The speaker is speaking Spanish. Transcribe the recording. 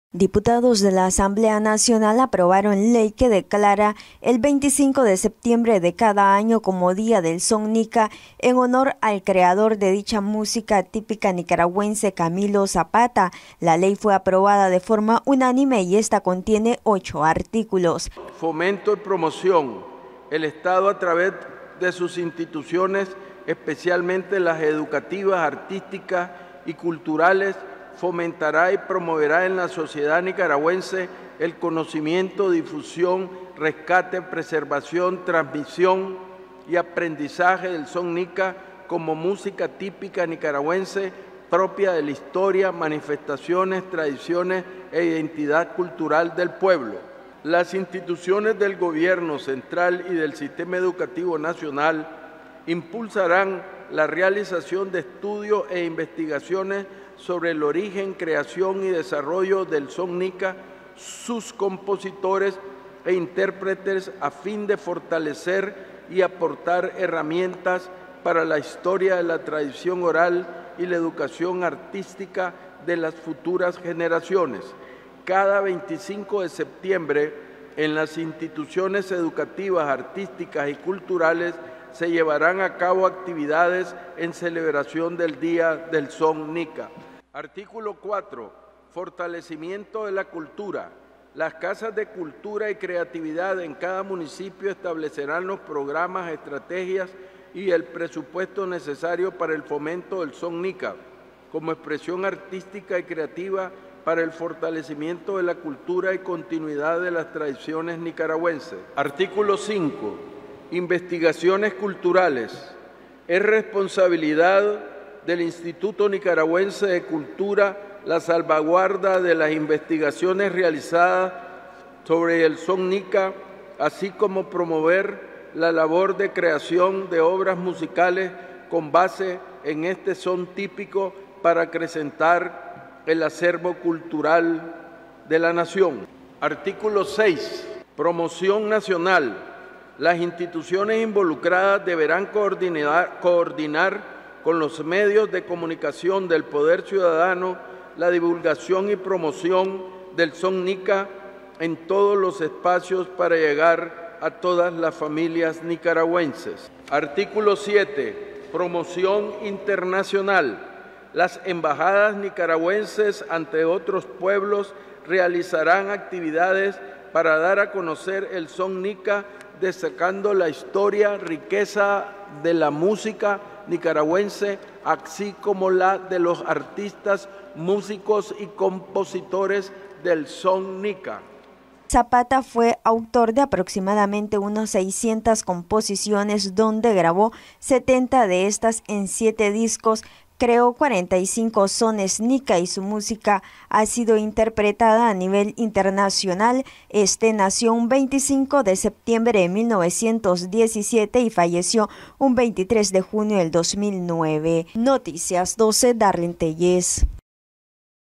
Diputados de la Asamblea Nacional aprobaron ley que declara el 25 de septiembre de cada año como Día del Son Nica en honor al creador de dicha música típica nicaragüense, Camilo Zapata. La ley fue aprobada de forma unánime y esta contiene 8 artículos. Fomento y promoción. El Estado, a través de sus instituciones, especialmente las educativas, artísticas y culturales, fomentará y promoverá en la sociedad nicaragüense el conocimiento, difusión, rescate, preservación, transmisión y aprendizaje del son nica como música típica nicaragüense propia de la historia, manifestaciones, tradiciones e identidad cultural del pueblo. Las instituciones del gobierno central y del sistema educativo nacional impulsarán la realización de estudios e investigaciones sobre el origen, creación y desarrollo del son nica, sus compositores e intérpretes, a fin de fortalecer y aportar herramientas para la historia de la tradición oral y la educación artística de las futuras generaciones. Cada 25 de septiembre, en las instituciones educativas, artísticas y culturales, se llevarán a cabo actividades en celebración del Día del Son Nica. Artículo 4. Fortalecimiento de la cultura. Las casas de cultura y creatividad en cada municipio establecerán los programas, estrategias y el presupuesto necesario para el fomento del son nica, como expresión artística y creativa para el fortalecimiento de la cultura y continuidad de las tradiciones nicaragüenses. Artículo 5. Investigaciones culturales. Es responsabilidad del Instituto Nicaragüense de Cultura la salvaguarda de las investigaciones realizadas sobre el son nica, así como promover la labor de creación de obras musicales con base en este son típico para acrecentar el acervo cultural de la nación. Artículo 6. Promoción nacional. Las instituciones involucradas deberán coordinar con los medios de comunicación del poder ciudadano la divulgación y promoción del son nica en todos los espacios para llegar a todas las familias nicaragüenses. Artículo 7. Promoción internacional. Las embajadas nicaragüenses ante otros pueblos realizarán actividades para dar a conocer el son nica, destacando la historia, riqueza de la música nicaragüense, así como la de los artistas, músicos y compositores del son nica. Zapata fue autor de aproximadamente unas 600 composiciones, donde grabó 70 de estas en 7 discos. Creó 45 sones nica y su música ha sido interpretada a nivel internacional. Nació un 25 de septiembre de 1917 y falleció un 23 de junio del 2009. Noticias 12, Darlene Tellez.